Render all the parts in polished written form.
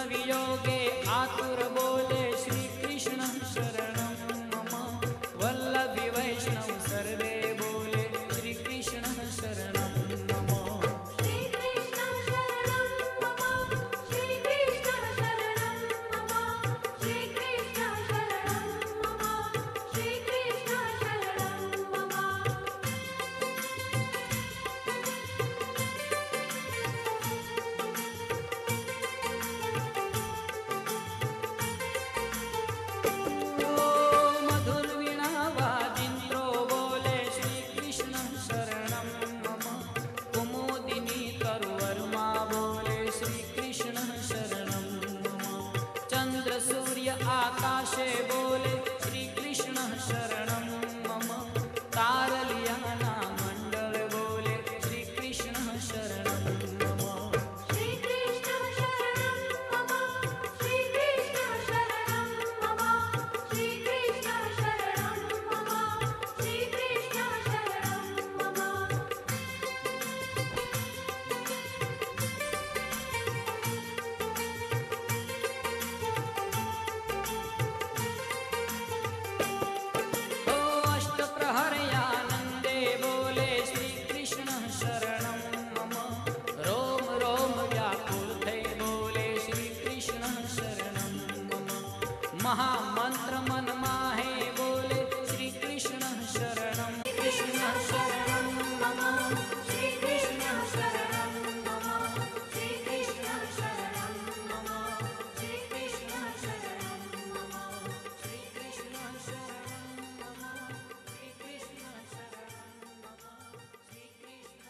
वियोगे आतुर बोले श्री कृष्ण शरणं मम। वल्लभी वैष्णव सर्वे बोले श्री कृष्ण शरणं मम। श्री कृष्ण शरणं मम। श्री कृष्ण शरणं मम। श्री कृष्ण शरणं मम। श्री कृष्ण शरणं मम। मधुर वीणा वाजिंत्रो बोले श्री कृष्ण शरणं मम। कुमुदिनी तरुवर्मा बोले श्री कृष्ण शरणं मम। चंद्र सूर्य आकाशे बोले श्री कृष्ण शरणं मम। तारलियाना मंडल बोले श्री कृष्ण शरणं मम। श्री कृष्ण शरणं मम। श्री कृष्ण शरणं मम। श्री कृष्ण शरणं मम। श्री कृष्ण शरणं मम। ओ अष्टप्रहरयानन्दे बोले श्री कृष्ण शरणं मम। रोम रोम व्याकुलते बोले श्री कृष्ण शरणं मम। महामंत्र मन माहे बोले श्री कृष्ण शरणं कृष्ण शरणं मम। श्री कृष्ण शरणं मम। श्री कृष्ण शरणं मम। श्री कृष्ण शरणं मम। श्री कृष्ण शरणं मम। श्री कृष्ण शरणं मम। श्री कृष्ण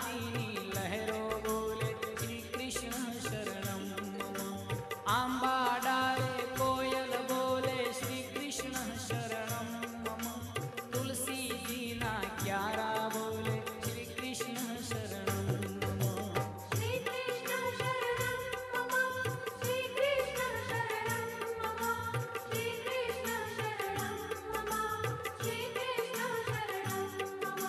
आरतीनी लहरो बोले श्री कृष्ण शरणं मम। आंबा डाले कोयल बोले श्री कृष्ण शरणं मम। तुलसी जी ना क्यारा बोले श्री कृष्ण शरणं मम। श्री कृष्ण शरणं मम श्री कृष्ण शरणं मम श्री कृष्ण शरणं मम श्री कृष्ण शरणं मम।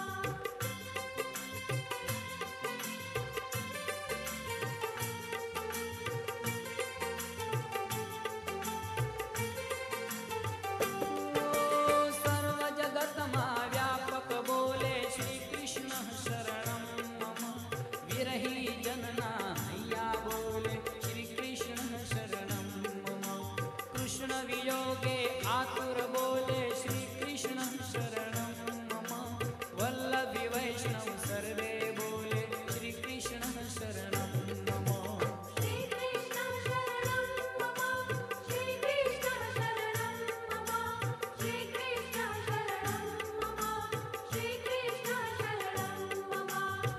सर्व जगत मा व्यापक बोले श्री कृष्ण शरणं मम। विरही जनना हैया बोले श्री कृष्ण शरणं मम। कृष्ण वियोगे आतुर बोले श्री कृष्ण शरणं मम। वल्लभी वैष्णव सर्वे बोले श्री कृष्ण शरणं मम। श्री कृष्ण शरणं मम श्री कृष्ण शरणं मम श्री कृष्ण शरणं मम श्री कृष्ण शरणं मम।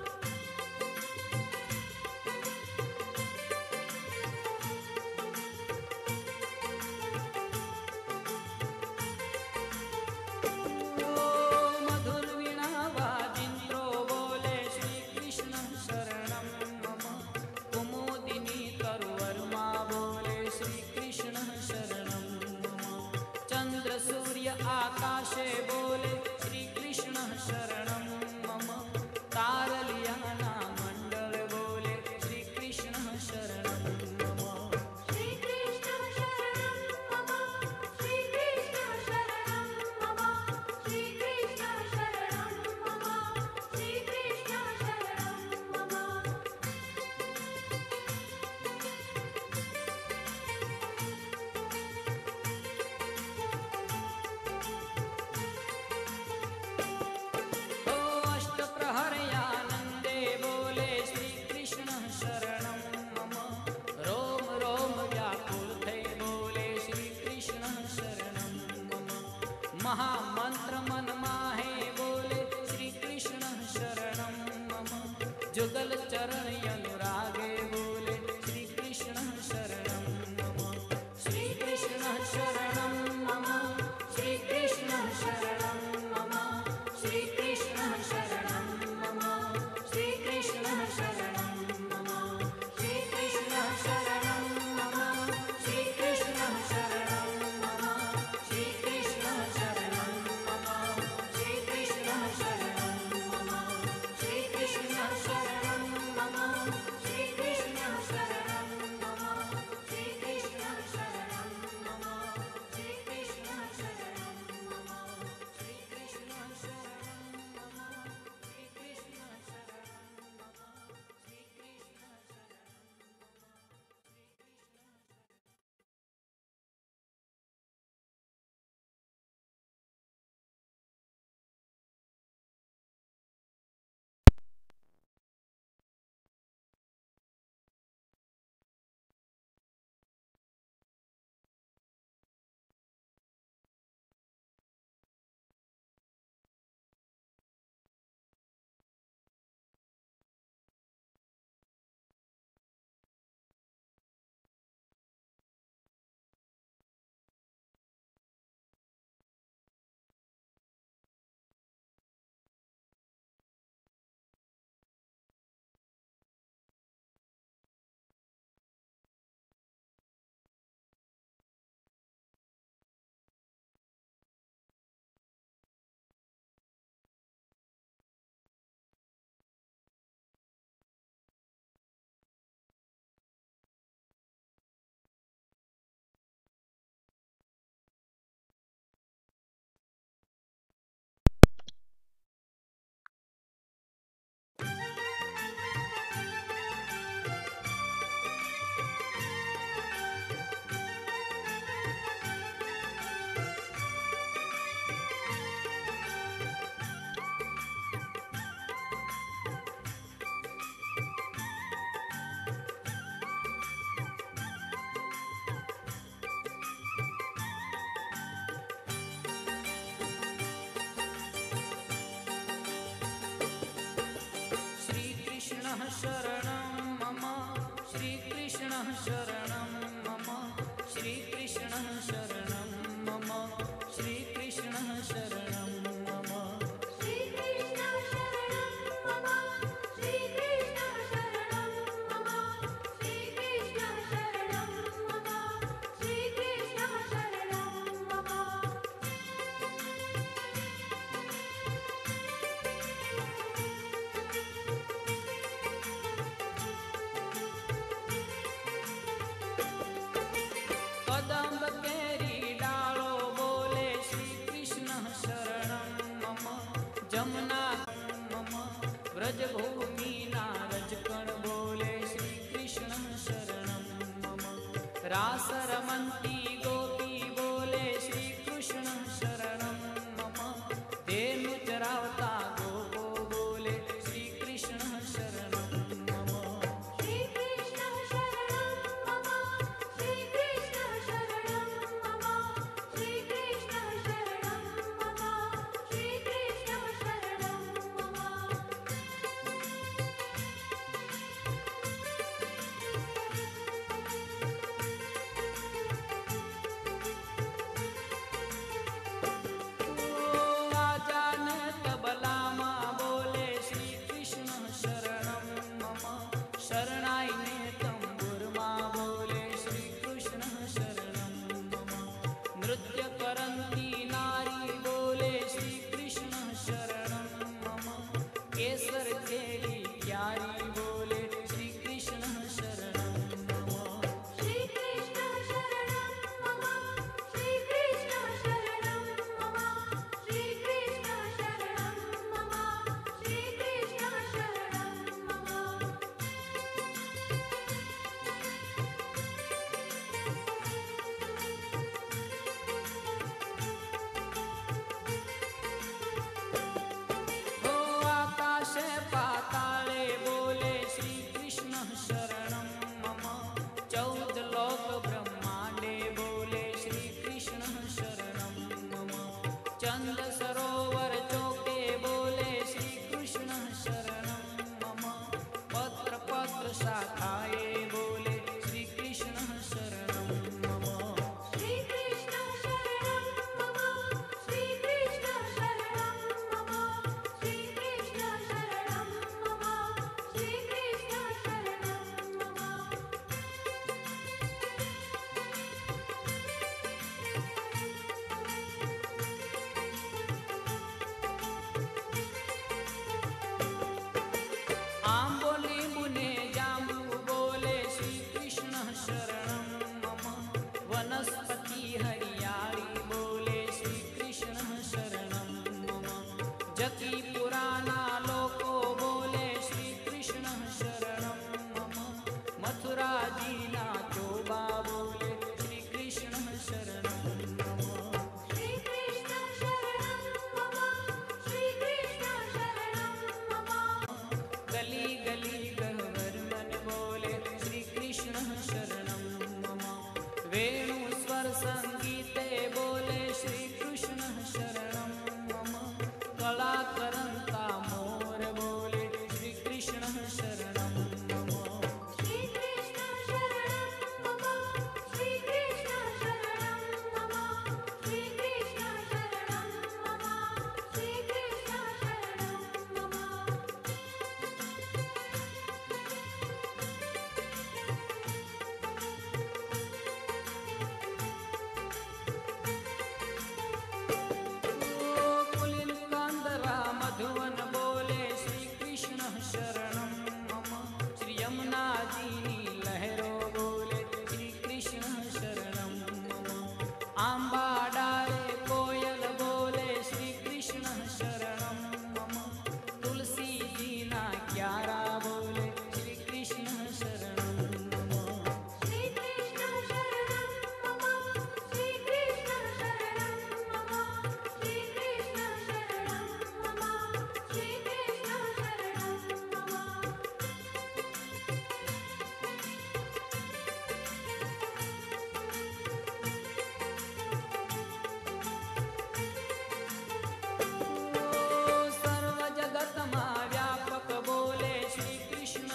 मधुर वीणा वाजिंत्रो बोले श्री कृष्ण शरणं मम। कुमुदिनी तरुवर्मा बोले श्री कृष्ण शरणं मम। चंद्र सूर्य आकाशे बोले श्री कृष्ण शरणं मम। तारलियाना मंडल बोले श्री कृष्ण शरणं मम। श्री कृष्ण शरणं मम श्री कृष्ण शरणं मम श्री कृष्ण शरणं मम श्री कृष्ण शरणं मम। ओ अष्टप्रहरयानन्दे बोले श्री कृष्ण शरणं मम। रोम रोम व्याकुल थे बोले श्री कृष्ण शरणं मम। महामंत्र मन माहे बोले श्री कृष्ण शरणं मम। जुगल चरण अनुरागे बोले श्री कृष्ण शरणं मम। श्री कृष्ण शरणं मम श्री कृष्ण शरणं मम श्री कृष्ण शरणं मम श्री कृष्ण शरणं मम श्री कृष्ण शरणं मम श्री कृष्ण शरणं मम श्री कृष्ण शरणं मम श्री कृष्ण शरणं मम श्री कृष्ण शरणं मम श्री कृष्ण शरणं मम श्रीकृष्ण शरणं मम श्रीकृष्ण शरणं मम श्रीकृष्ण शरणं मम श्रीकृष्ण शरणं मम श्रीकृष्ण शरणं मम श्रीकृष्ण शरणं मम श्रीकृष्ण शरणं मम कदम्ब केरी डालो बोले श्री कृष्ण शरणं मम जमुना मम व्रजभूमि नारजकण बोले श्री कृष्ण शरणं मम रास रमन्ती गोपी बोले श्री कृष्ण शरणं मम धेनु चरावता गोपो बोले श्री कृष्ण शरणं मम श्रीकृष्ण शरणं मम श्रीकृष्ण शरणं मम श्रीकृष्ण शरणं मम श्रीकृष्ण शरणं मम आजान तबलामा बोले श्री कृष्ण शरणं मम शरणाई ने तंबुरमा बोले श्री कृष्ण शरणं मम नृत्य करन्ती नारी बोले श्री कृष्ण शरणं मम केसर केली प्यारी बोले श्री कृष्ण शरणं मम श्रीकृष्ण शरणं मम श्रीकृष्ण शरणं मम श्रीकृष्ण शरणं मम श्रीकृष्ण शरणं मम हो आकाश पाताले बोले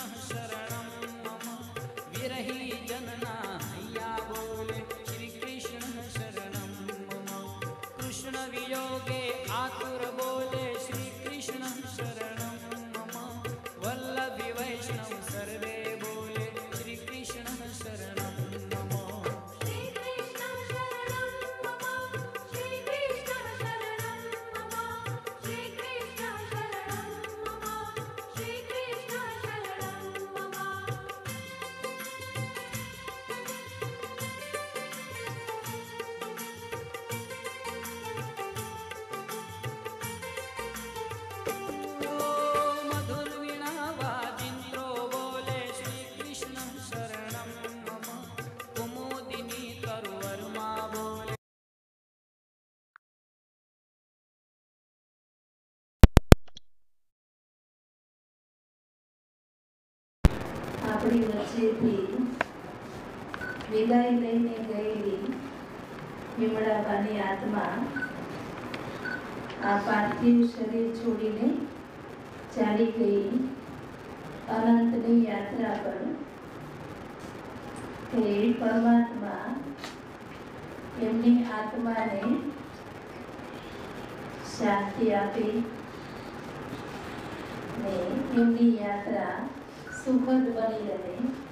शरणं मम विरही जनना हैया बोले श्री कृष्ण शरणं मम कृष्ण वियोगे आतुर बोले श्री कृष्ण शरणं मम वल्लभी वैष्णव सर्वे बोले श्री कृष्ण शरणं मम श्री कृष्ण शरणं मम श्री कृष्ण शरणं मम श्री कृष्ण शरणं मम श्री कृष्ण शरणं मम मधुर वीणा वाजिंत्रो बोले श्री कृष्ण शरणं मम कुमुदिनी तरुवर्मा बोले આપણી વચ્ચેથી વિદાય લઈને ગયેલી વિમળાબાની આત્મા આ પાર્થિવ શરીર છોડીને ચાલી ગઈ અનંતની યાત્રા પર. હે પરમાત્મા, એમની આત્માને શાંતિ આપી ને એમની યાત્રા સુખદ બની રહે.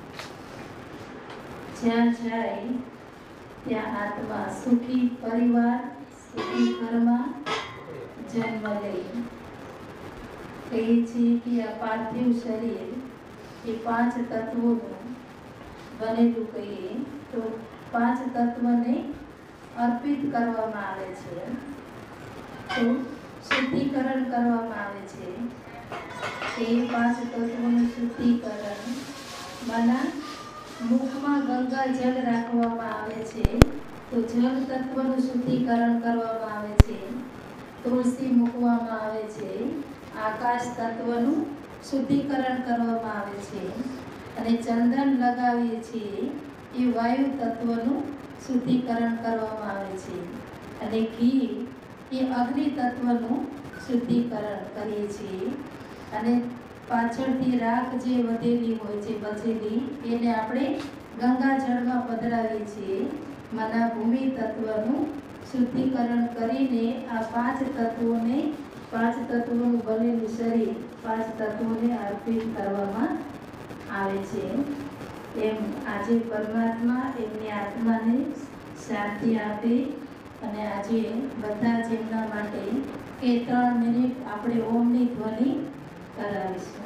જ્યાં જાય ત્યાં આત્મા સુખી પરિવાર, સુખી ઘરમાં જન્મ લે. કહીએ છીએ કે આ પાર્થિવ શરીર એ 5 તત્વોનું બનેલું કહીએ તો 5 તત્વને અર્પિત કરવામાં આવે છે, તો શુદ્ધિકરણ કરવામાં આવે છે. એ 5 તત્વોનું શુદ્ધિકરણ માના મુખમાં ગંગા જળ રાખવામાં આવે છે, તો જળ તત્વનું શુદ્ધિકરણ કરવામાં આવે છે. તુલસી મૂકવામાં આવે છે, આકાશ તત્વનું શુદ્ધિકરણ કરવામાં આવે છે. અને ચંદન લગાવીએ છીએ એ વાયુ તત્વનું શુદ્ધિકરણ કરવામાં આવે છે. અને ઘી એ અગ્નિ તત્વનું શુદ્ધિકરણ કરીએ છીએ. અને પાછળથી રાખ જે વધેલી હોય છે બચેલી એને આપણે ગંગા જળમાં પધરાવીએ છીએ. માના ભૂમિ તત્વનું શુદ્ધિકરણ કરીને આ 5 તત્વોને 5 તત્વોનું બનેલું શરીર 5 તત્વોને અર્પિત કરવામાં આવે છે. એમ આજે પરમાત્મા એમની આત્માને શાંતિ આપે. અને આજે બધા જ એમના માટે કે 3 મિનિટ આપણે ઓમની ધ્વનિ કરાવીશું.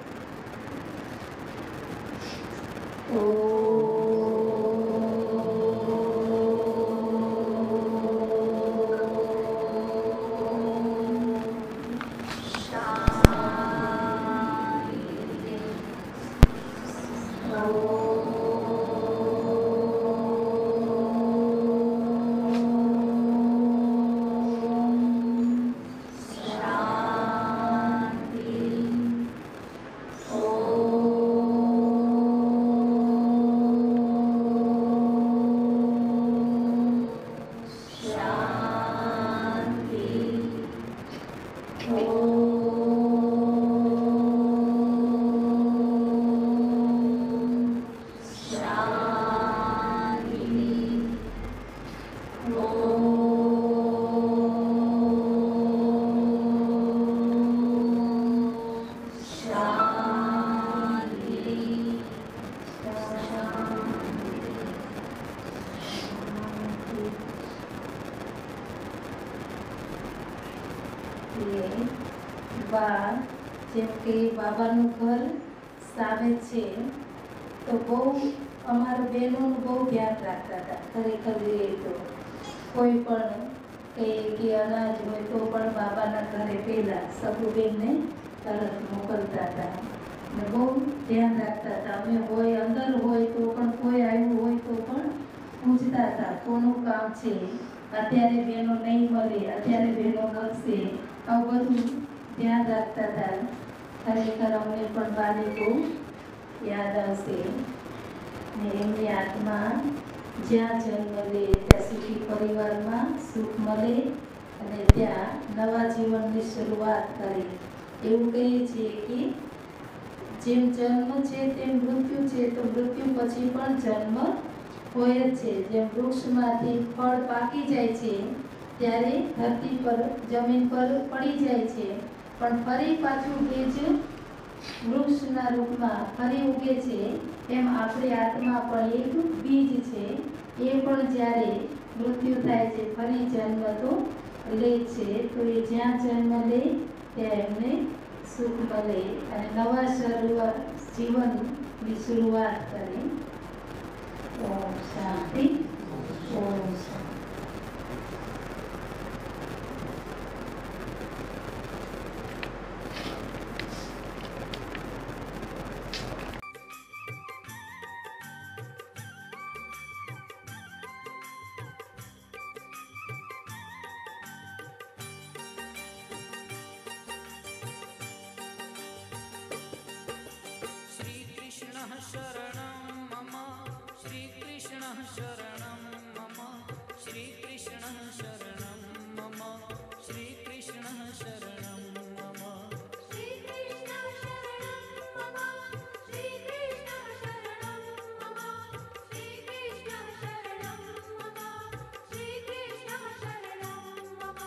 જેમ કે બાબાનું ઘર સામે છે, તો બહુ અમારા બહેનોનું બહુ ધ્યાન રાખતા હતા. ખરેખર જોઈએ તો કોઈ પણ કે અનાજ હોય તો પણ બાબાના ઘરે પહેલા સબુબેનને તરત મોકલતા હતા ને બહુ ધ્યાન રાખતા હતા. અમે હોય અંદર હોય તો પણ કોઈ આવ્યું હોય તો પણ પૂછતા હતા કોનું કામ છે, અત્યારે બહેનો નહીં મળે, અત્યારે બહેનો મળશે, આવું બધું ધ્યાન રાખતા હતા. ખરેખર અમને પણ બાને બહુ યાદ આવશે. ને એમની આત્મા જ્યાં જન્મ લે ત્યાં સુખી પરિવારમાં સુખ મળે અને ત્યાં નવા જીવનની શરૂઆત કરે. એવું કહીએ છીએ કે જેમ જન્મ છે તેમ મૃત્યુ છે, તો મૃત્યુ પછી પણ જન્મ હોય જ છે. જેમ વૃક્ષમાંથી ફળ પાકી જાય છે ત્યારે ધરતી પર જમીન પર પડી જાય છે, પણ ફરી પાછું એ જ વૃક્ષના રૂપમાં ફરી ઉગે છે. એમ આપણી આત્મા પણ એક બીજ છે. એ પણ જ્યારે મૃત્યુ થાય છે ફરી જન્મ તો લે છે. તો એ જ્યાં જન્મ લે ત્યાં એમને સુખ મળે અને નવા જીવનની શરૂઆત કરે. ઓમ શાંતિ. ઓમ શાંતિ. शरणं मम श्रीकृष्णः शरणं मम श्रीकृष्णः शरणं मम श्रीकृष्णः शरणं मम श्रीकृष्ण शरणं मम श्रीकृष्ण शरणं मम श्रीकृष्ण शरणं मम श्रीकृष्ण शरणं मम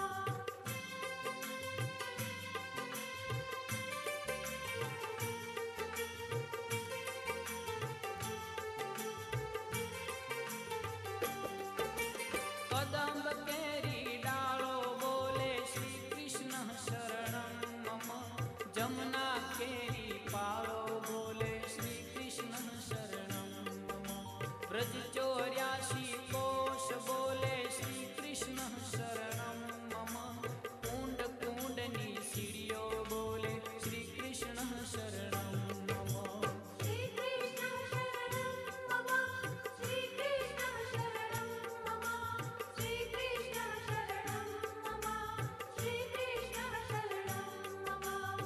कदम्ब केरी डालो बोले श्रीकृष्णः शरणं मम जमुना केरी पालो बोले श्रीकृष्णः शरणं मम ब्रज 84 कोश बोले श्रीकृष्णः शरणं मम कुंड कुंडनी सीढ़ियों बोले श्रीकृष्णः शरणं मम श्रीकृष्ण शरणं मम श्रीकृष्ण शरणं मम श्रीकृष्ण शरणं मम श्रीकृष्ण शरणं मम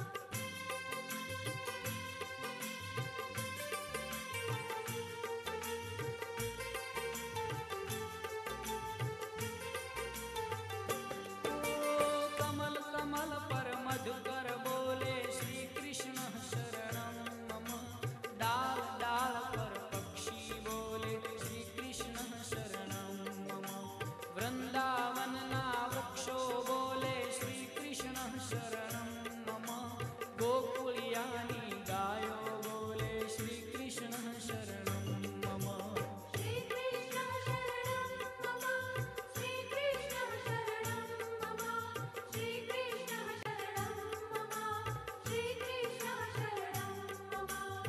कमल कमल पर मधुकर बोले श्रीकृष्णः शरणं मम डाल डाल पर पक्षी बोले श्रीकृष्णः शरणं मम वृंदावनना वृक्षो बोले श्रीकृष्णः शरणं मम गोकुलियानी गायो बोले श्रीकृष्णः शरणं मम श्रीकृष्ण शरणं मम श्रीकृष्ण शरणं मम श्रीकृष्ण शरणं मम श्रीकृष्ण शरणं मम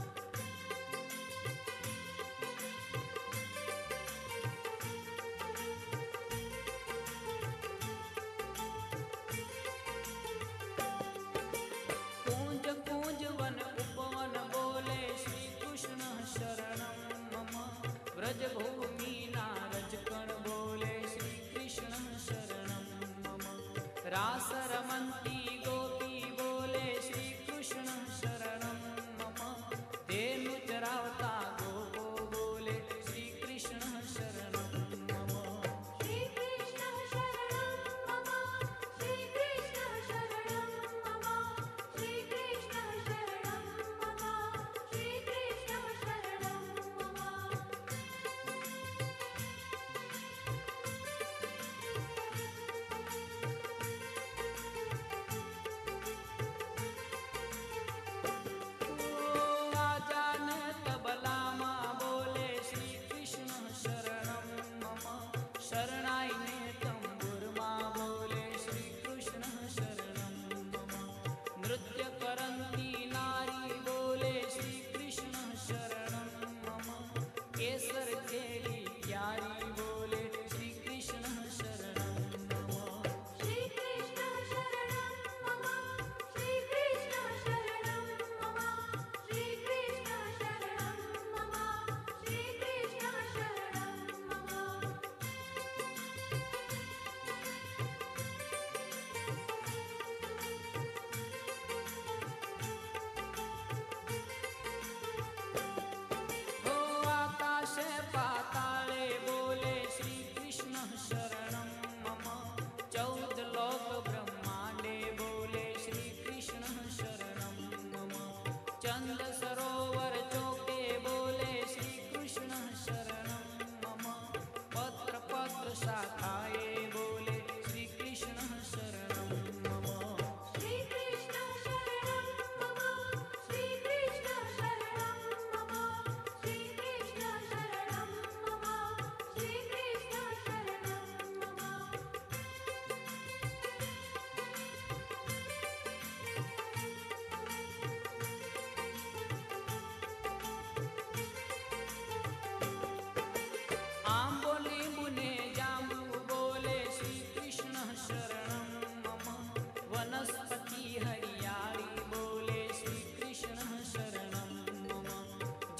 कूंज कूंज वन उपवन बोले श्रीकृष्णः शरणं मम व्रजभूमि नारजकण बोले श्रीकृष्णः शरणं मम रास रमन्ती गोपी बोले श्रीकृष्णः शरणं मम धेनु चरावता गोपो बोले श्रीकृष्णः शरणं मम श्रीकृष्ण शरणं मम श्रीकृष्ण शरणं मम श्रीकृष्ण शरणं मम श्रीकृष्ण शरणं मम आजान तबला माँ बोले श्रीकृष्णः शरणं मम शरणाई ने तंबुर माँ बोले श्रीकृष्णः शरणं मम नृत्य करन्ती नारी बोले श्रीकृष्णः शरणं मम केसर केली प्यारी बोले श्रीकृष्णः शरणं मम श्रीकृष्ण शरणं मम श्रीकृष्ण शरणं मम श्रीकृष्ण शरणं मम श्रीकृष्ण शरणं मम हो आकाशे पाताले बोले श्रीकृष्णः शरणं मम 14 लोक ब्रह्मांडे बोले श्रीकृष्णः शरणं मम चंद सरो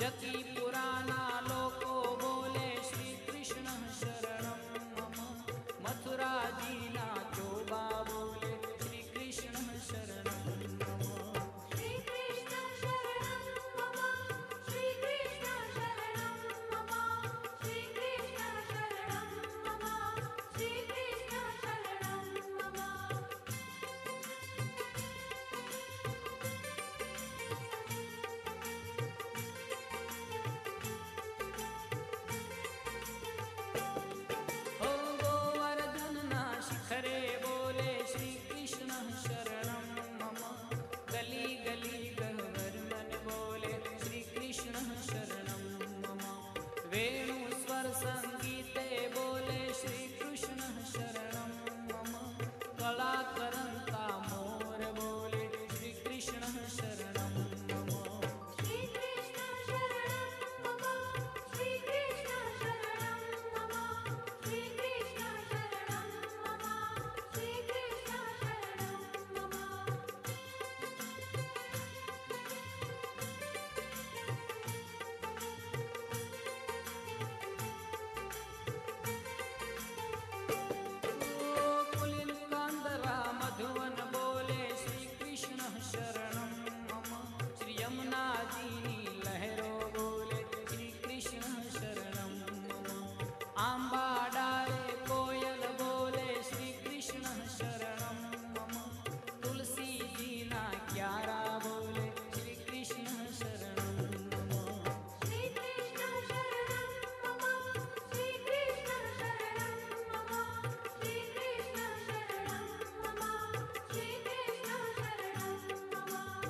जकी पुराना लोको बोले श्री कृष्ण शरणं मम। मथुरा जीना चोबा बोले श्री कृष्ण शरणं मम। श्री कृष्ण शरणं मम। श्री कृष्ण शरणं मम। श्री कृष्ण शरणं मम। श्री कृष्ण शरणं मम। ओ गोवर्धन ना शिखरे बोले श्री कृष्ण शरणं मम। गली गली गह्वर मन बोले श्री कृष्ण शरणं मम। वेणु स्वर संगीते बोले श्री कृष्ण शरणं मम। कला करंता मोर बोले श्री कृष्ण शरणं मम। श्री कृष्ण शरणं मम। श्री कृष्ण शरणं मम। श्री कृष्ण शरणं मम। श्री कृष्ण शरणं मम। कुलिन कांदरा मधुवन बोले श्री कृष्ण शरणं मम। श्री यमुना जीनी लहरों बोले श्री कृष्ण शरणं मम। आंबा डाले कोयल बोले श्री कृष्ण शरणं मम। तुलसी जीना क्यारा बोले श्री कृष्ण शरणं मम। श्री कृष्ण शरणं मम। श्री कृष्ण शरणं मम। श्री कृष्ण शरणं मम। श्री कृष्ण शरणं मम।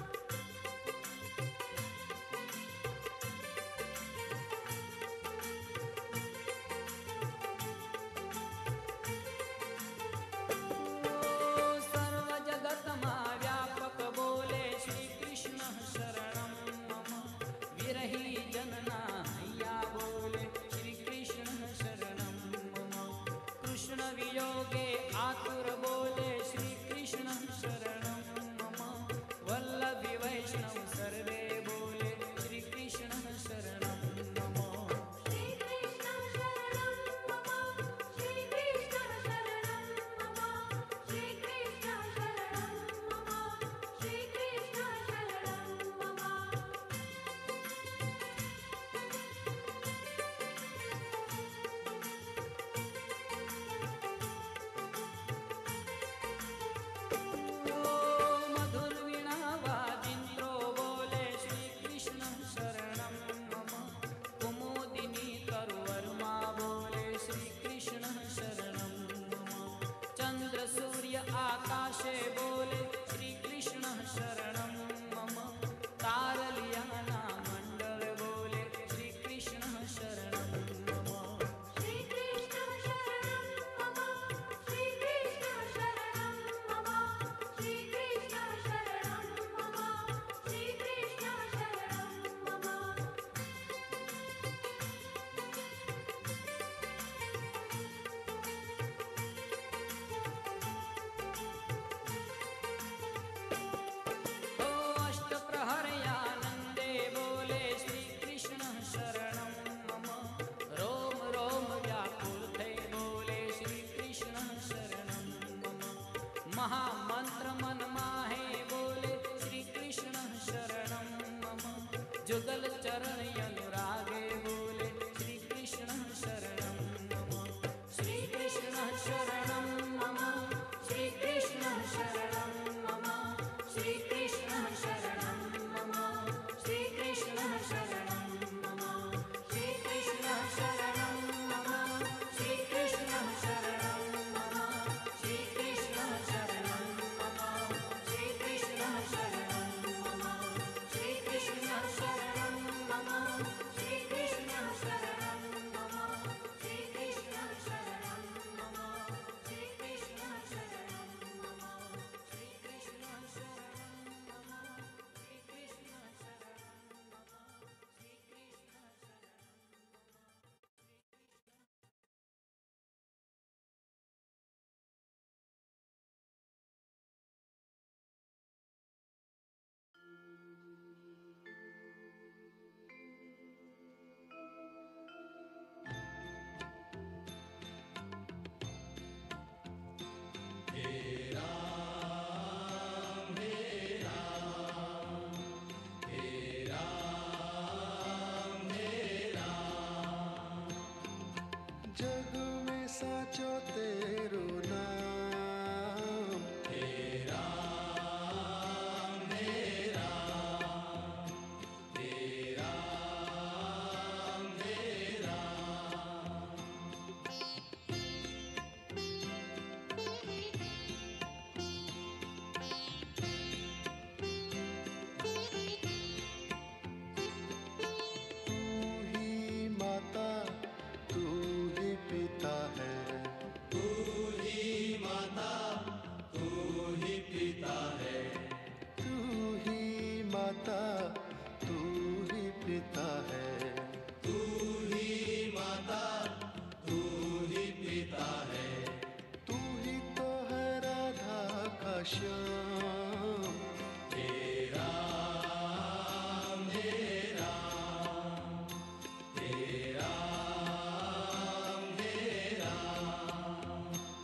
सर्व जगत मा व्यापक बोले श्री कृष्ण शरणं मम। विरही जनना हैया बोले श्री कृष्ण शरणं मम। कृष्ण वियोगे आतुर बोले श्री कृष्ण शरणं मम। वल्लभी वैष्णव सर्वे बोले श्री कृष्ण शरणं मम। श्री कृष्ण शरणं मम। श्री कृष्ण शरणं मम। श्री कृष्ण शरणं मम। श्री कृष्ण शरणं मम। मधुर वीणा वादिन्द्रो बोले श्री कृष्ण शरणं मम। कुमुदिनी तरुवर्मा बोले श्री कृष्ण शरणं मम। चंद्र सूर्य आकाशे बोले श्री कृष्ण शरणं मम। तारलियाना मंडल बोले श्री कृष्ण शरणं मम। श्री कृष्ण शरणं मम। श्री कृष्ण शरणं मम। श्री कृष्ण शरणं मम। श्री कृष्ण शरणं मम। ओ अष्टप्रहरयानन्दे बोले श्री कृष्ण शरणं मम। रोम रोम व्याकुलते बोले श्री कृष्ण शरणं मम। महामंत्र मन माहे बोले श्री कृष्ण शरणं मम। जुगल चरण अनुरागे बोले श्री कृष्ण शरणं मम। श्री कृष्ण शरणं मम। श्री कृष्ण शरणं मम। श्री कृष्ण शरणं मम। श्री कृष्ण शरणं मम। श्री कृष्ण शरणं मम। श्री कृष्ण शरणं मम। श्री कृष्ण शरणं मम। श्री कृष्ण शरणं मम। श्री कृष्ण शरणं मम। श्री पिता है। तू ही माता, तू ही पिता है। तू ही तो है राधा का श्याम। हे राम, हे राम, हे राम, हे राम।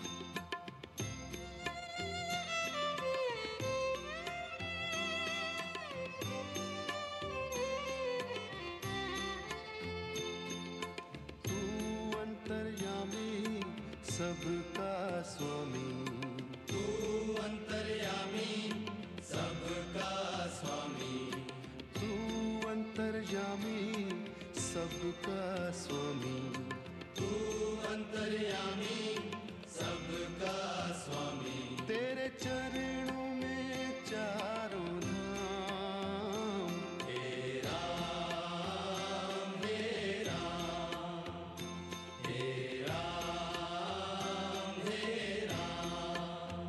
तू अंतर्यामी सबका स्वामी। तू अंतर्यामी सबका स्वामी। तू अंतर्यामी सबका स्वामी। तू अंतर्यामी सबका स्वामी। तेरे चरणों में चारों धाम। हे राम, हे राम, हे राम, हे राम।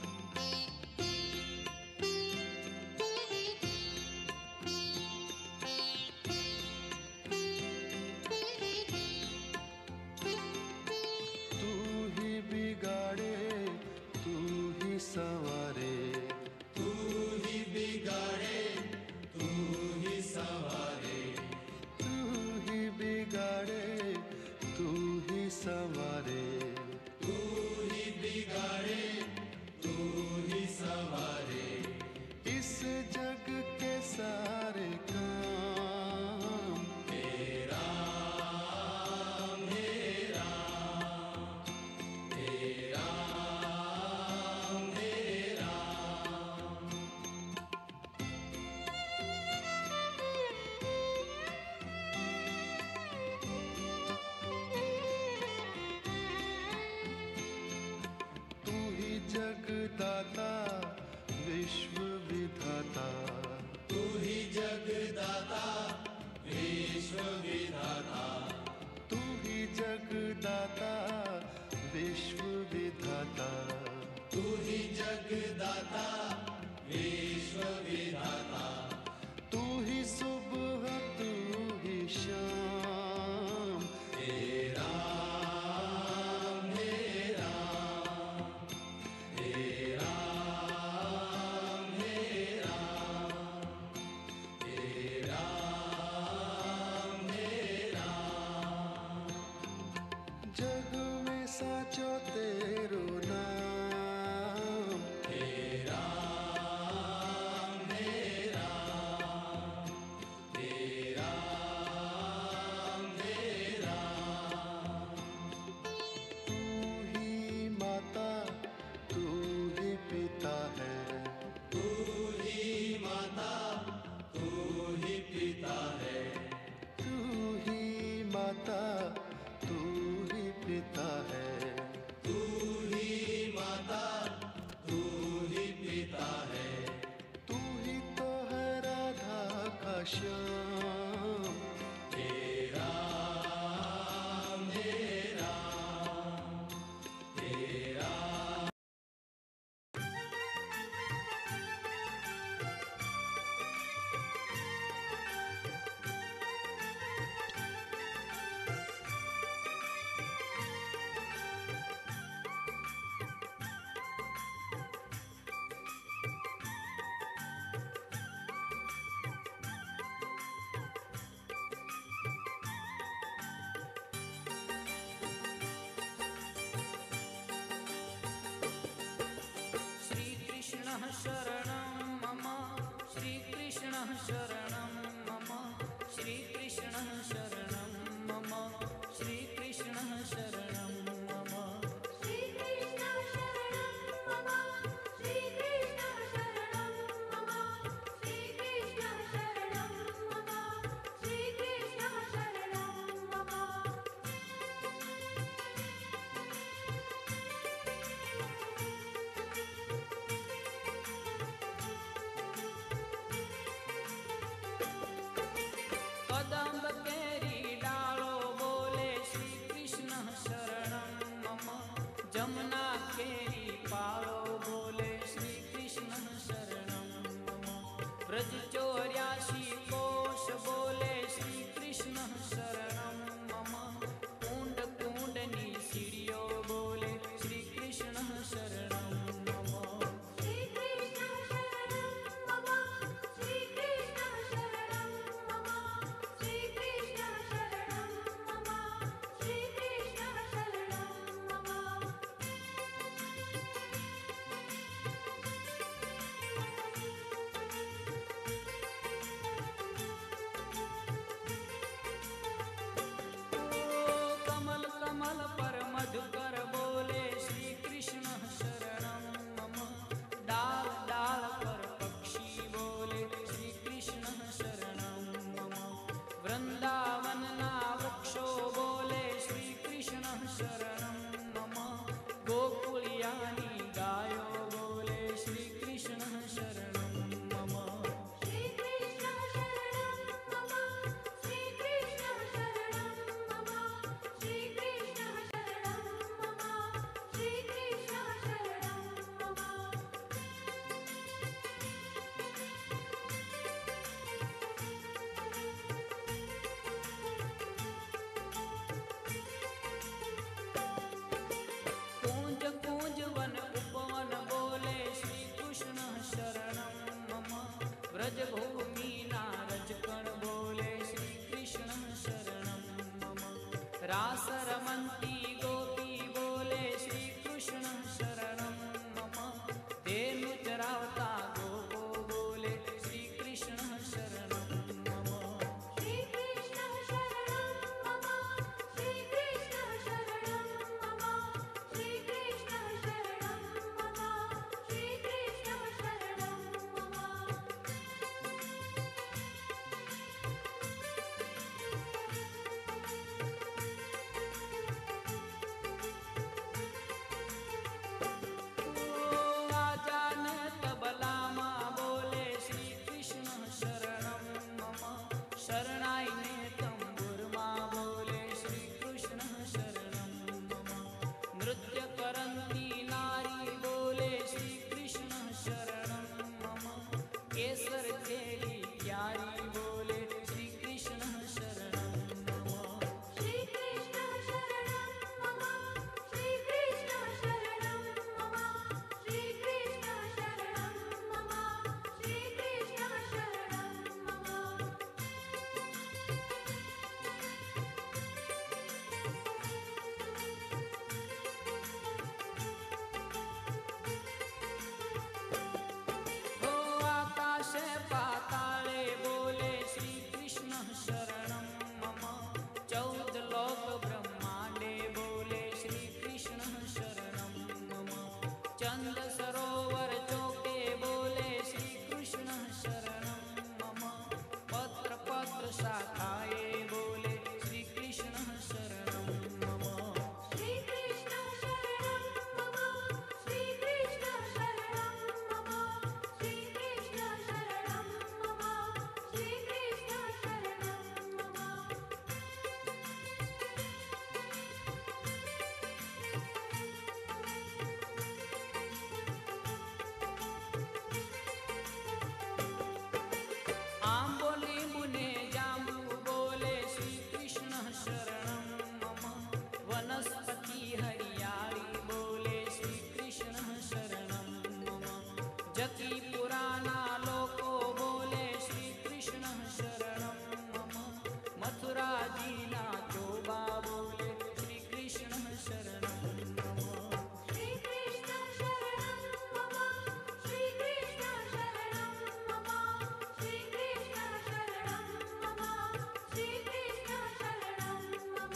तू ही बिगाड़े तू ही संवारे। तू ही बिगाड़े, तू ही संवारे। तू ही बिगाड़े तू ही संवारे। तू ही बिगाड़े, तू ही संवारे। इस जग के सारे काम। हे राम, हे राम, हे राम, हे राम। तू ही जगदाता विश्व विधाता। तू ही जगदाता विश्व विधाता। तू ही जगदाता विश्व विधाता। तू ही जगदाता विश्व विधाता। तू ही सुबह तू ही शाम। हे राम, हे राम, हे राम, हे राम, हे राम, हे राम। जग में साचो तेरो नाम। हे राम, हे राम, हे राम, हे राम। तू ही माता तू ही पिता है। तू ही माता, तू ही पिता है। तू ही माता तू ही पिता है। तू ही माता, तू ही पिता है। तू ही तो है राधा का श्याम। हे राम, हे राम, हे राम। श्रीकृष्णः शरणं मम श्रीकृष्णः शरणं मम श्रीकृष्णः शरणं मम श्रीकृष्णः शरणं मम श्री कृष्ण शरणं मम श्री कृष्ण शरणं मम श्री कृष्ण शरणं मम श्री कृष्ण शरणं मम। कदम्ब केरी रास रमन्ती गोपी बोले श्री कृष्ण शरणं मम धेनु चरावता गोपो बोले श्री कृष्ण शरणं मम श्री कृष्ण शरणं मम श्री कृष्ण शरणं मम श्री कृष्ण शरणं मम श्री कृष्ण शरणं मम आजान तबला माँ बोले श्री कृष्ण शरणं मम शरणाई ने तंबुर माँ बोले श्री कृष्ण शरणं मम नृत्य करंती नारी बोले श्री कृष्ण शरणं मम केसर खेली प्यारी बोले श्री कृष्ण शरणं मम श्री कृष्ण शरणं मम श्री कृष्ण शरणं मम श्री कृष्ण शरणं मम श्री कृष्ण शरणं मम हो आकाश पाताले बोले श्री कृष्ण शरणं मम चौद लोक ब्रह्मांडे बोले श्री कृष्ण शरणं मम चंद सरोवर चौके बोले श्री कृष्ण शरणं मम पत्र पत्र शाखाए बोले श्री कृष्ण शरणं मम श्री कृष्ण शरणं मम श्री कृष्ण शरणं मम श्री कृष्ण शरणं मम श्री कृष्ण शरणं मम आंबोली मुने जांबू बोले श्री कृष्ण शरणं मम वनस्पति हरियाली बोले श्री कृष्ण शरणं मम जति पुराना लोको बोले श्री कृष्ण शरणं मम मथुरा दीना चोबा बोले श्री कृष्ण शरणं मम श्री कृष्ण शरणं मम श्री कृष्ण शरणं मम श्री कृष्ण शरणं मम श्री कृष्ण शरणं मम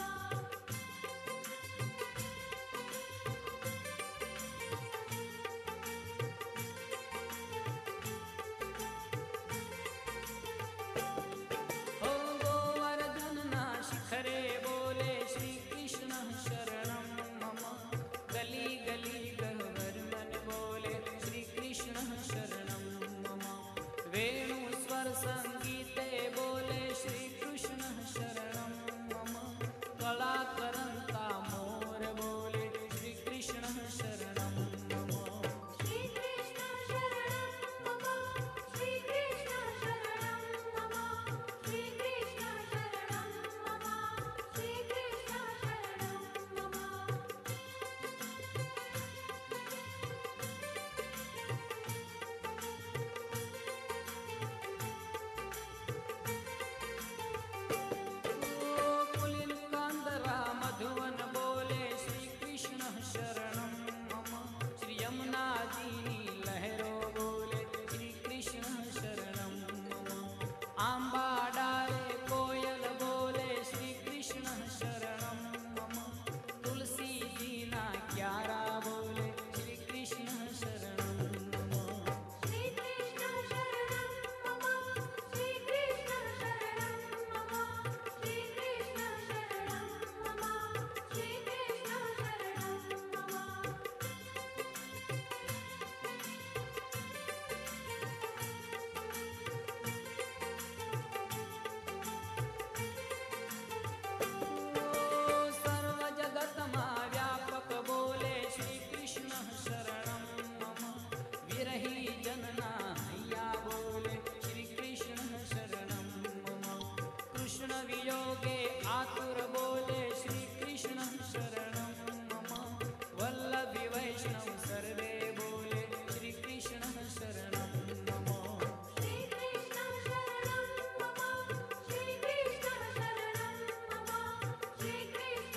हो गोवर्धन ना शिखरे बोले श्री कृष्ण शरणं मम गली गली गह्वर मन बोले श्री कृष्ण शरणं मम वेणु स्वर संगीते बोले श्री कृष्ण शरणं मम कला करंता मोर बोले श्री कृष्ण शरणं मम श्री कृष्ण शरणं मम श्री कृष्ण शरणं मम श्री कृष्ण शरणं मम श्री कृष्ण शरणं मम कुलिन कांदरा मधुवन बोले श्री कृष्ण शरणं मम श्री यमुना जी लहरों बोले श्री कृष्ण शरणं मम आंबा डाले कोयल बोले श्री कृष्ण शरणं मम तुलसी दीना क्यारा बोले श्री कृष्ण शरणं मम श्री कृष्ण शरणं मम श्री कृष्ण शरणं मम श्री कृष्ण शरणं मम श्री कृष्ण शरणं मम सर्व जगत मा व्यापक बोले श्री कृष्ण शरणं मम विरही जनना हैया बोले श्री कृष्ण शरणं मम कृष्ण वियोगे आतुर बोले श्री कृष्ण शरणं मम वल्लभी वैष्णव सर्वे बोले श्री कृष्ण शरणं मम श्री कृष्ण शरणं मम श्री कृष्ण शरणं मम श्री कृष्ण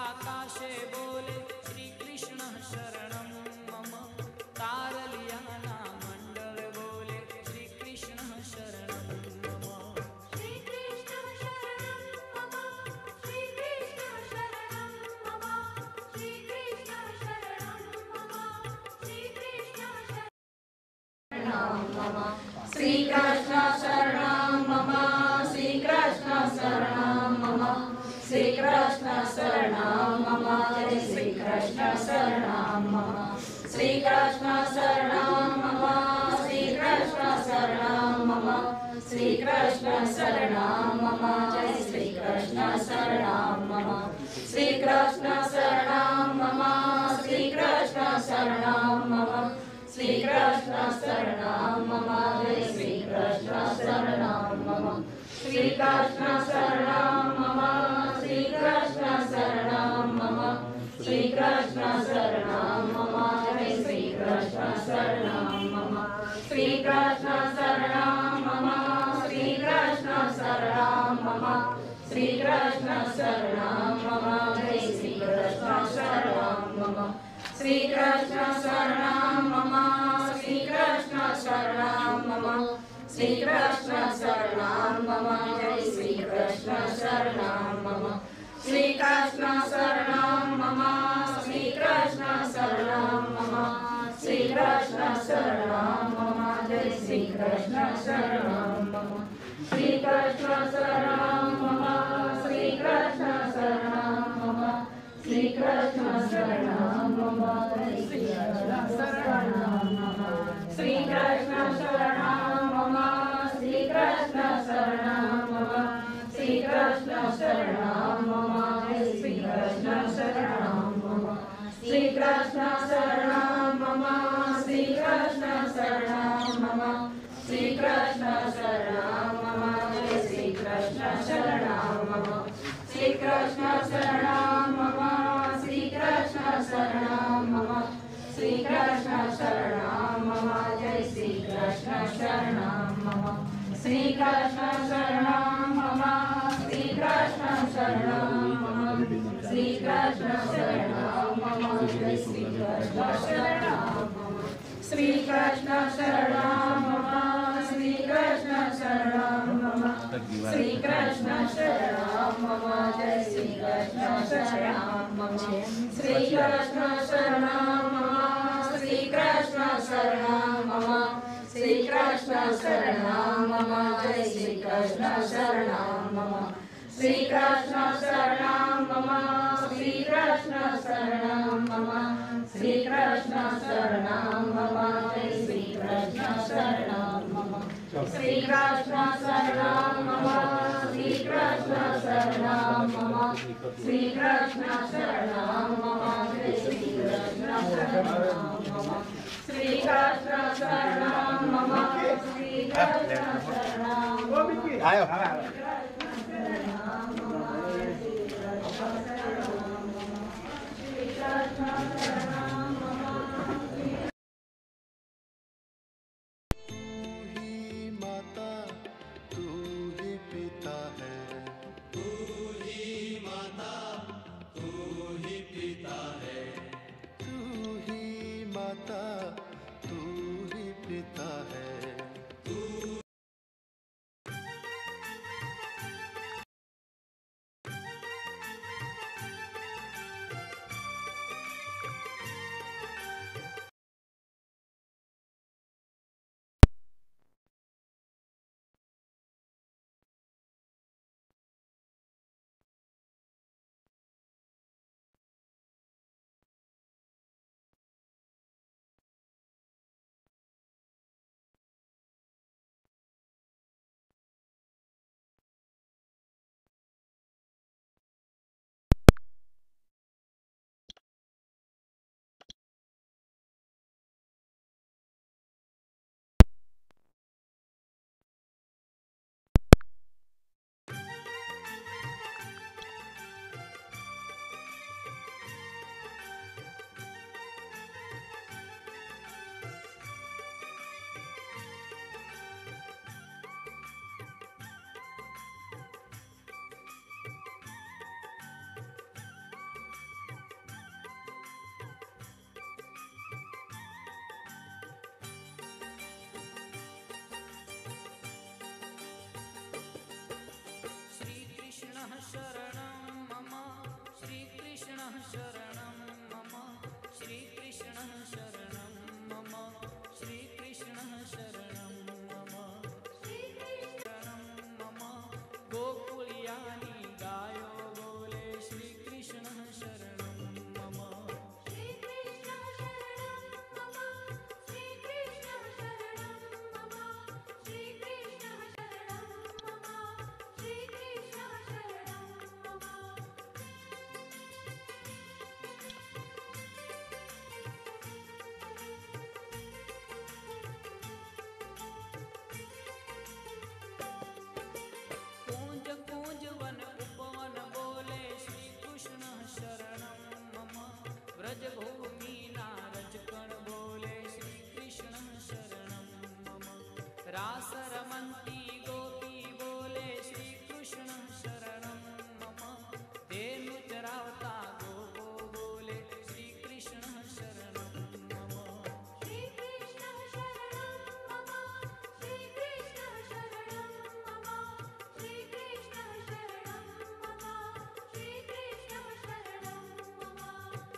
आकाशे बोले श्री कृष्ण शरणं मम तारलियाना मंडल बोले श्री कृष्ण शरणं मम श्री कृष्ण शरणं मम श्री कृष्ण शरणं मम श्री कृष्ण शरणं मम श्री कृष्ण श्री कृष्ण शरणं मम श्री कृष्ण शरणं मम श्री कृष्ण शरणं मम जय श्री कृष्ण शरणं मम श्री कृष्ण शरणं मम श्री कृष्ण शरणं मम श्री कृष्ण शरणं मम जय श्री कृष्ण शरणं मम श्री कृष्ण शरणं मम श्री कृष्ण शरणं मम श्री कृष्ण शरणं मम जय श्री कृष्ण शरणं मम श्री कृष्ण शरणं मम श्री कृष्ण शरणं मम श्री कृष्ण शरणं मम जय श्री कृष्ण शरणं मम श्री कृष्ण शरणं मम श्री कृष्ण शरणं मम श्री कृष्ण शरणं मम जय श्री कृष्ण शरणं मम श्री कृष्ण शरणं मम श्री कृष्ण शरणं मम श्री कृष्ण शरणं मम जय श्री कृष्ण शरणं मम श्री कृष्ण शरणं मम श्री कृष्ण शरणं मम श्री कृष्ण शरणं मम जय श्री कृष्ण शरणं मम श्री कृष्ण शरणं मम श्री कृष्ण शरणं मम श्री कृष्ण शरणं मम जय श्री कृष्ण शरणं मम श्री कृष्ण शरणं मम श्री कृष्ण शरणं मम श्री कृष्ण शरणं मम जय श्री कृष्ण शरणं मम श्री कृष्ण शरणं मम श्री कृष्ण शरणं मम श्री कृष्ण शरणं मम जय श्री कृष्ण शरणं मम श्री कृष्ण शरणं मम श्री कृष्ण शरणं मम श्री कृष्ण शरणं मम जय श्री कृष्ण शरणं मम श्री कृष्ण शरणं मम श्री कृष्ण शरणं मम श्री कृष्ण शरणं मम जय श्री कृष्ण शरणं मम श्री कृष्ण शरणं मम श्री कृष्ण शरणं मम श्री कृष्ण शरणं मम जय श्री कृष्ण शरणं मम श्री कृष्ण शरणं मम श्री कृष्ण शरणं मम श्री कृष्ण शरणं मम जय श्री कृष्ण शरणं मम श्री कृष्ण शरणं मम श्री कृष्ण शरणं मम श्री कृष्ण शरणं मम जय श्री कृष्ण शरणं मम श्री कृष्ण शरणं मम श्री कृष्ण शरणं मम श्री कृष्ण शरणं मम जय श्री कृष्ण शरणं मम श्री कृष्ण शरणं मम श्री कृष्ण शरणं मम तू ही पिता है तू ही माता तू ही पिता है तू ही माता तू ही पिता है शरणं मम श्रीकृष्णः शरणं मम श्रीकृष्णः शरणं मम श्रीकृष्णः शरणं मम शरणं मम गोकुल्यानि गायो बोले श्रीकृष्णः शरणं मम श्रीकृष्ण शरणं मम श्रीकृष्ण शरणं मम श्रीकृष्ण शरणं मम श्रीकृष्ण शरणं मम कूंज कूंज वन उपवन बोले श्री कृष्ण शरणं मम व्रज भूमि नारजकण बोले श्री कृष्ण शरणं मम रास रमन्ती गोपी बोले श्री कृष्ण शरणं मम धेनु चरावता गोपो बोले श्री कृष्ण शरणं मम श्रीकृष्ण शरणं मम श्रीकृष्ण शरणं मम श्रीकृष्ण शरणं मम श्रीकृष्ण शरणं मम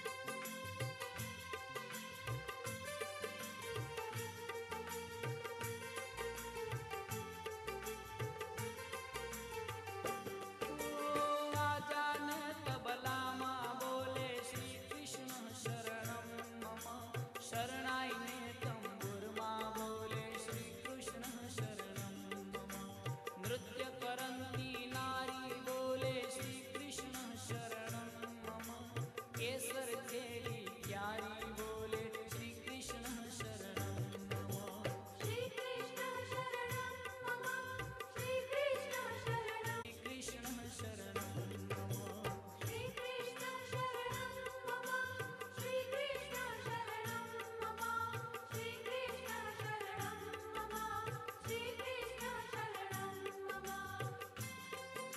आजान तबला माँ बोले श्री कृष्ण शरणं मम शरणाई ने तंबुर माँ बोले श्री कृष्ण शरणं मम नृत्य करंती नारी बोले श्री कृष्ण शरणं मम केसर केली प्यारी बोले श्री कृष्ण शरणं मम श्रीकृष्ण शरणं मम श्रीकृष्ण शरणं कृष्ण शरणं मम श्रीकृष्ण शरणं मम श्रीकृष्ण शरणं मम श्रीकृष्ण शरणं मम श्रीकृष्ण शरणं मम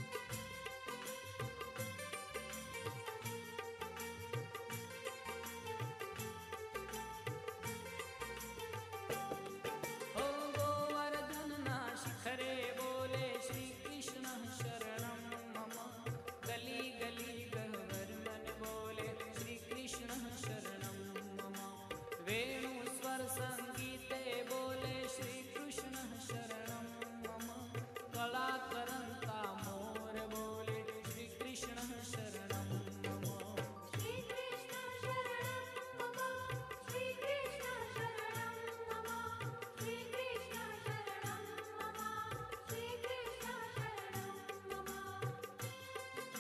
हो गोवर्धन ना शिखरे बोले श्री कृष्ण शरणं मम गली गली गहवर मन बोले श्री कृष्ण शरणं मम वेणु स्वर संगीते बोले श्री कृष्ण शरणं मम कला करंता मोर बोले श्री कृष्ण शरणं मम श्रीकृष्ण शरणं मम श्रीकृष्ण शरणं मम श्रीकृष्ण शरणं मम श्रीकृष्ण शरणं मम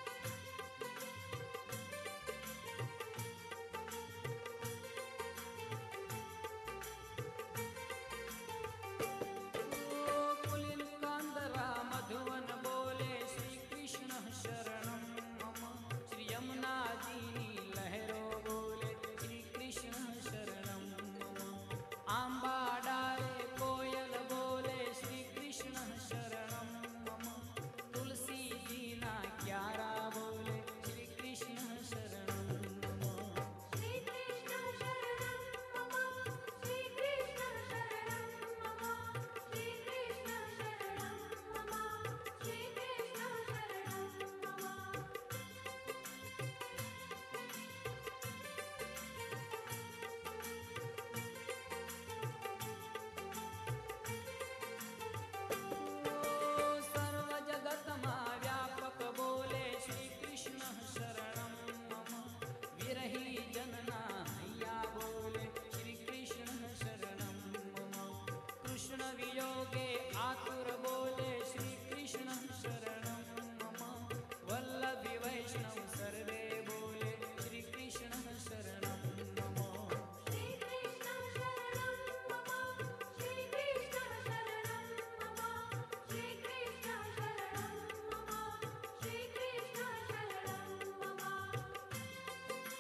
कुलिन कांदरा मधुवन बोले श्री कृष्ण शरणं मम श्री यमुना जी लहरो बोले श्री कृष्ण शरणं मम आंबा डाले कोयल बोले श्री कृष्ण शरणं मम तुलसी जी ना क्यारा बोले श्री कृष्ण शरणं मम श्रीकृष्ण शरणं मम श्रीकृष्ण शरणं मम श्रीकृष्ण शरणं मम श्रीकृष्ण शरणं मम सर्व जगत मा व्यापक बोले श्री कृष्ण शरणं मम विरही जनना हैया बोले श्री कृष्ण शरणं मम कृष्ण वियोगे आतुर बोले श्री कृष्ण शरणं मम वल्लभी वैष्णव सर्वे बोले श्री कृष्ण शरणं मम श्रीकृष्ण शरणं मम श्रीकृष्ण शरणं मम श्रीकृष्ण शरणं मम श्रीकृष्ण शरणं मम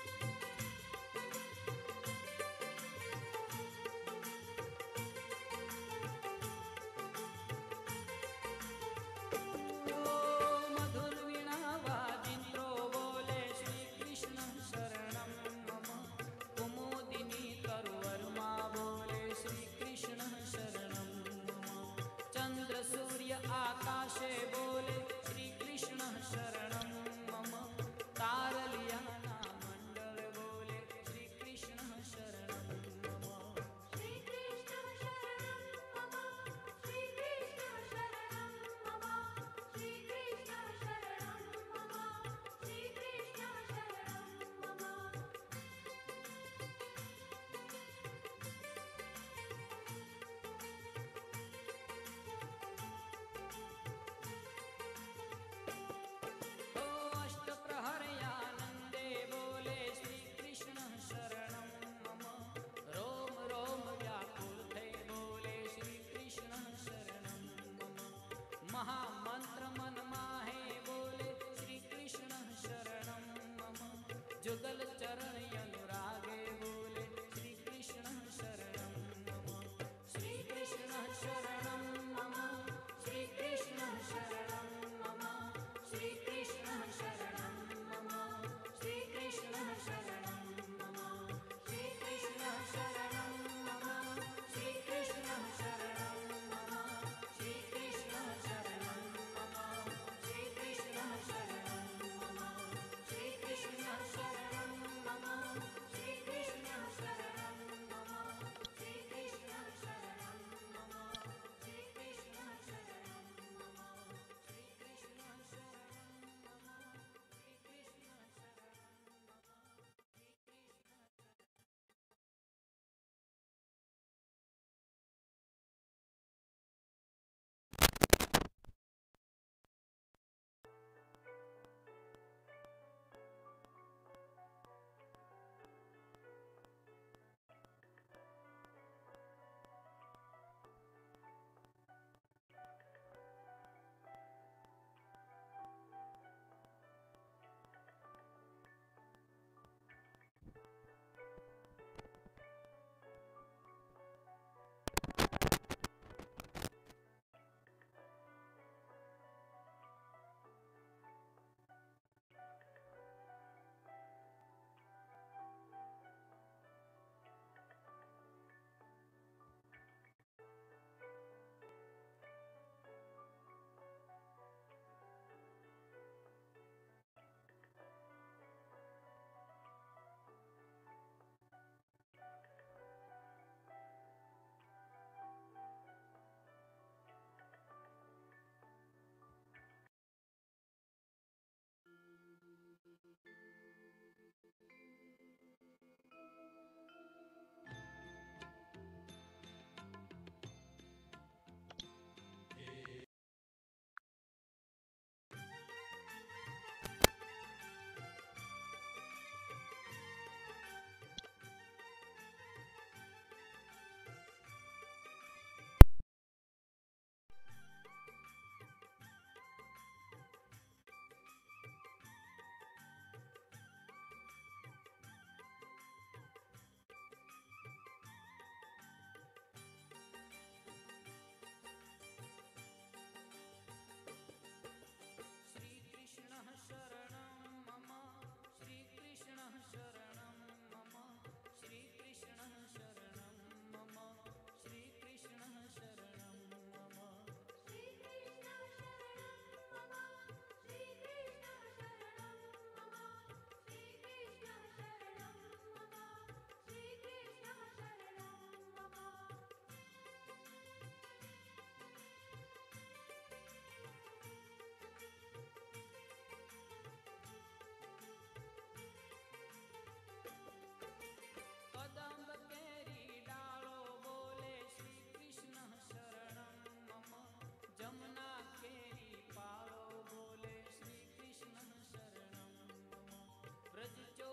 मधुर वीणा वाजिंत्रो बोले श्री कृष्ण शरणं मम कुमुदिनी तरुवर्मा बोले श्री कृष्ण शरणं मम चंद्र सूर्य आकाशे बोले श्री जुगल चरण अनुरागे बोले श्री कृष्ण शरणं मम श्री कृष्ण शरणं मम श्री कृष्ण शरणं मम श्री कृष्ण शरणं मम श्री कृष्ण शरणं मम श्री कृष्ण शरणं मम श्री कृष्ण शरणं मम श्री कृष्ण शरणं मम श्री कृष्ण शरणं मम श्री कृष्ण शरणं मम श्री कृष्ण शरणं मम श्री कृष्ण शरणं मम श्री कृष्ण शरणं मम श्री कृष्ण शरणं मम श्री कृष्ण कदम केरी डालो बोले श्री कृष्ण शरणं मम जमुना केरी पालो बोले श्री कृष्ण शरणं मम ब्रज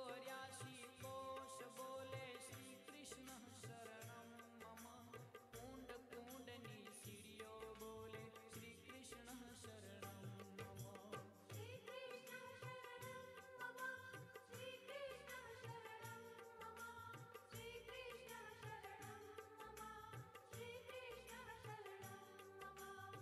84 कोश बोले श्री कृष्ण शरणं मम कुंड कुंडनी सीढ़ियो बोले श्री कृष्ण शरणं मम श्री कृष्ण शरणं मम श्री कृष्ण शरणं मम श्री कृष्ण शरणं मम श्री कृष्ण शरणं मम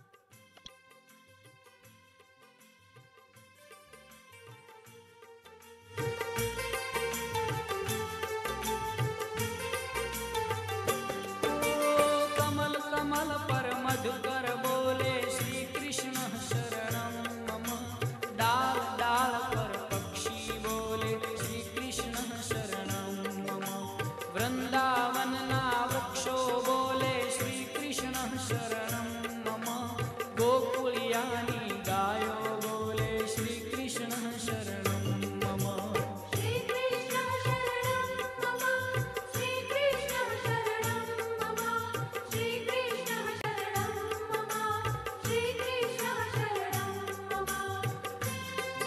कमल कमल पर मधुकर बोले श्री कृष्ण शरणं मम डाल डाल पर पक्षी बोले श्री कृष्ण शरणं मम वृंदावन ना वृक्षो बोले श्री कृष्ण शरणं मम गोकुलियानी गायो बोले श्री कृष्ण शरणं मम श्री कृष्ण शरणं मम श्री कृष्ण शरणं मम श्री कृष्ण शरणं मम श्री कृष्ण शरणं मम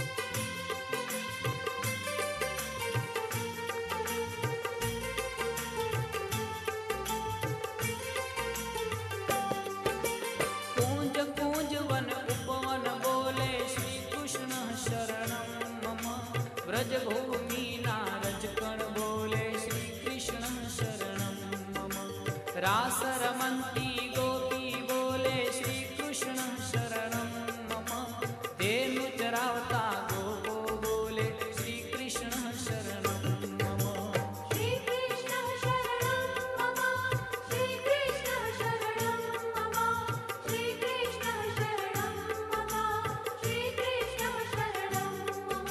कूंज कूंज वन उपवन बोले श्री कृष्ण शरणं मम ब्रजभूमि नारजकण बोले श्री कृष्ण शरणं मम। रास रमन्ती गोपी बोले श्री कृष्ण शरणं मम। धेनु चरावता गोपो बोले श्री कृष्ण शरणं मम। श्री कृष्ण शरणं मम। श्री कृष्ण शरणं मम। श्री कृष्ण शरणं मम। श्री कृष्ण शरणं मम।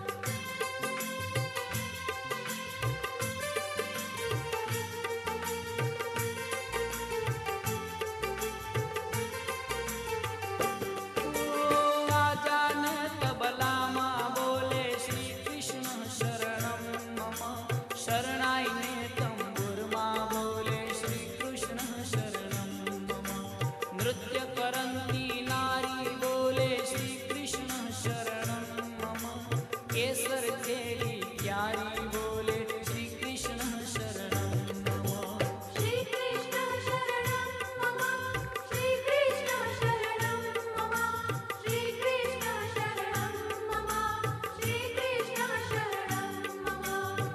आजान तबला माँ बोले श्री कृष्ण शरणं मम। शरणाई ने तंबुर माँ बोले श्री कृष्ण शरणं मम। नृत्य करंती नारी बोले श्री कृष्ण शरणं मम। केसर केली प्यारी बोले श्री कृष्ण शरणं मम। श्री कृष्ण शरणं मम। श्री कृष्ण शरणं मम। श्री कृष्ण शरणं मम। श्री कृष्ण शरणं मम।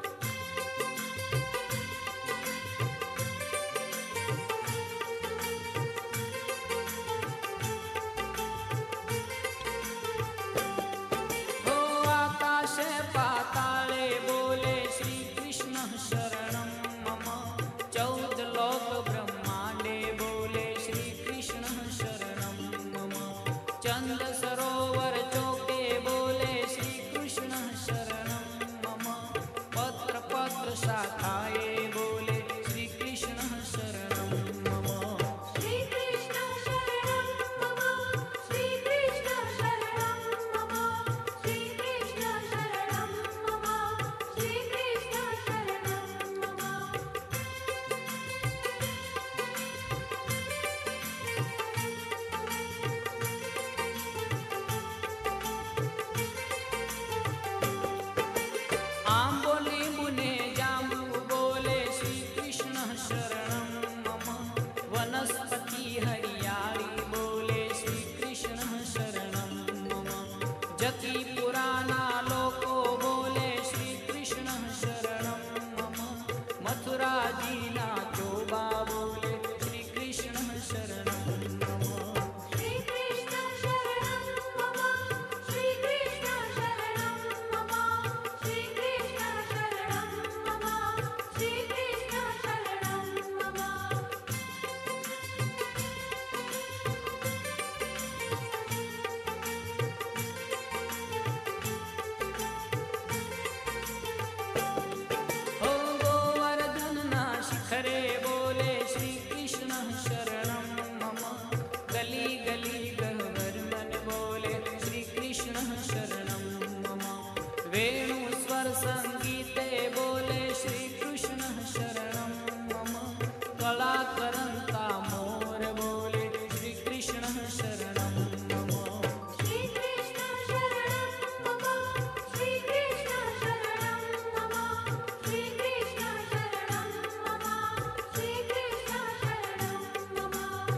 हो आकाश पाताले बोले श्री कृष्ण शरणं मम। 14 लोक ब्रह्मांडे बोले श्री कृष्ण शरणं मम। चंद सरोवर चौके बोले श्री कृष्ण शरणं मम। पत्र पत्र शाखाए बोले श्री कृष्ण शरणं मम। श्री कृष्ण शरणं मम। श्री कृष्ण शरणं मम। श्री कृष्ण शरणं मम। श्री कृष्ण शरणं मम। आंबोली मुने जांबू बोले श्री कृष्ण शरणं मम। वनस्पति हरियाली बोले श्री कृष्ण शरणं मम। जति पुराना लोको बोले श्री कृष्ण शरणं मम। मथुरा जीना चोबा बोले श्री कृष्ण शरणं मम। श्री कृष्ण शरणं मम। श्री कृष्ण शरणं मम। श्री कृष्ण शरणं मम। श्री कृष्ण शरणं मम। हो गोवर्धन ना शिखरे बोले श्री कृष्ण शरणं मम। गली गली गह्वर मन बोले श्री कृष्ण शरणं मम। वेणु स्वर संगीते बोले श्री कृष्ण शरणं मम। कला करंता मोर बोले श्री कृष्ण शरणं मम। श्री कृष्ण शरणं मम। श्री कृष्ण शरणं मम। श्री कृष्ण शरणं मम। श्री कृष्ण शरणं मम।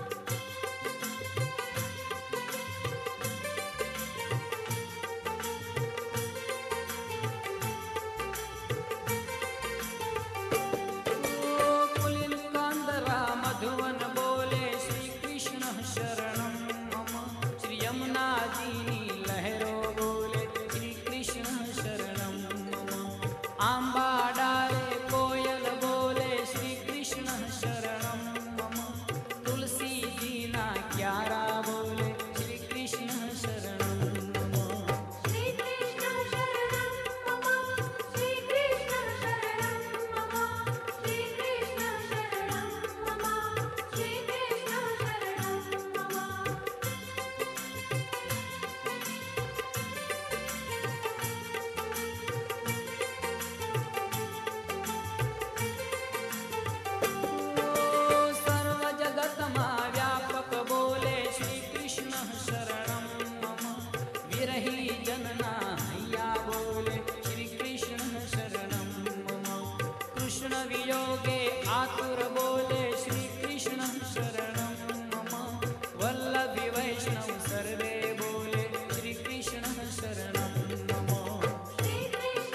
कुलिन कांदरा मधुवन बोले श्री कृष्ण शरणं मम। श्री यमुना जीनी लहरो बोले श्री कृष्ण शरणं मम। आंबा डाले कोयल बोले श्री कृष्ण शरणं मम। तुलसी जीना क्यारा बोले श्री कृष्ण शरणं मम। श्री कृष्ण शरणं मम। श्री कृष्ण शरणं मम। श्री कृष्ण शरणं मम। श्री कृष्ण शरणं मम। सर्व जगत मा व्यापक बोले श्री कृष्ण शरणं मम। विरही जनना हैया बोले श्री कृष्ण शरणं मम। कृष्ण वियोगे आतुर बोले श्री कृष्ण शरणं मम। वल्लभी वैष्णव सर्वे बोले श्री कृष्ण शरणं मम। श्री कृष्ण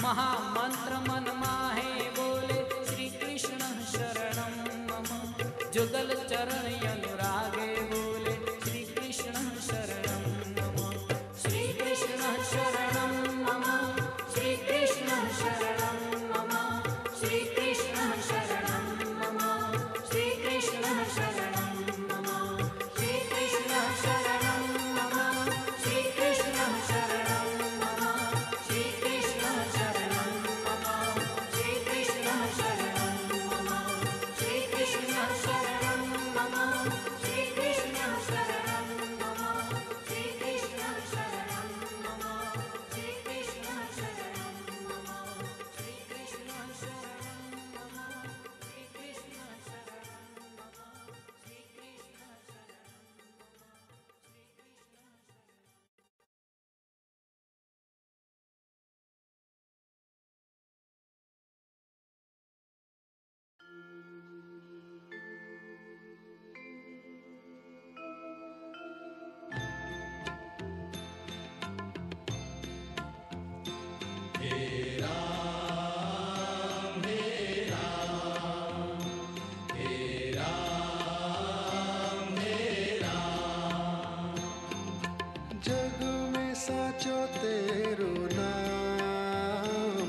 महामंत्र मन माहे बोले श्री कृष्ण शरणं मम। जुगल चरण अनुरागे बोले श्री कृष्ण शरणं मम। श्री कृष्ण शरणं मम। श्री कृष्ण शरणं मम। श्री कृष्ण शरणं मम। श्री कृष्ण शरणं मम। श्री कृष्ण शरणं मम। श्री कृष्ण शरणं मम। श्री कृष्ण शरणं मम। श्री कृष्ण शरणं मम। श्री कृष्ण शरणं मम। श्री कृष्ण शरणं मम। श्री कृष्ण शरणं मम। श्री कृष्ण शरणं मम। श्री कृष्ण शरणं मम। श्री कृष्ण शरणं मम। श्री कृष्ण जग में साचो तेरो नाम।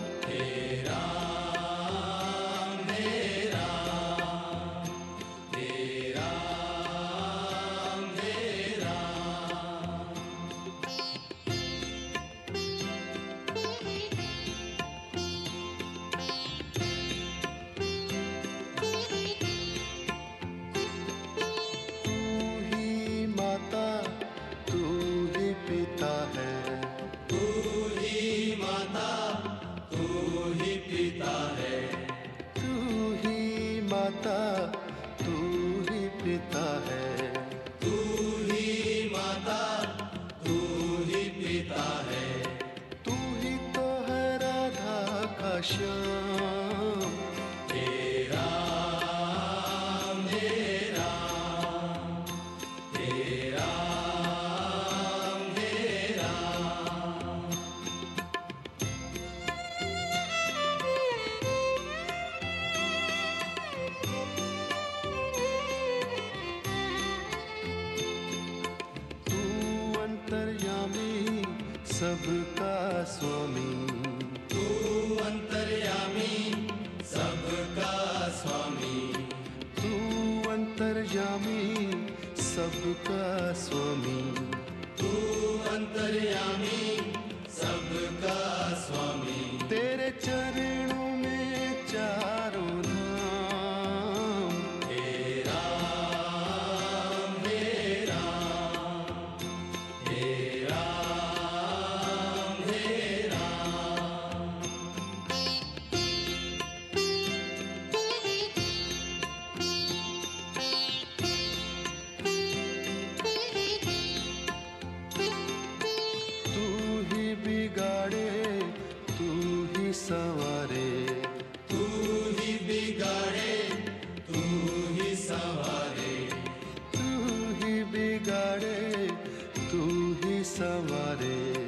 तू ही माता तू ही पिता है। तू ही माता तू ही पिता है। तू ही माता तू ही पिता है। तू ही माता तू ही पिता है। तू ही तो है राधा का श्याम। तेरा मेरा तेरा मेरा तू अंतर्यामी सबका स्वामी। तू अंतर्यामी सबका स्वामी। तू अंतर्यामी सबका स्वामी। तू अंतर्यामी सबका स्वामी। तेरे चरणों में चारों धाम। तेरा मेरा तेरा मेरा तू ही बिगाड़े तू ही संवारे। तू ही बिगाड़े तू ही संवारे। तू ही बिगाड़े तू ही संवारे।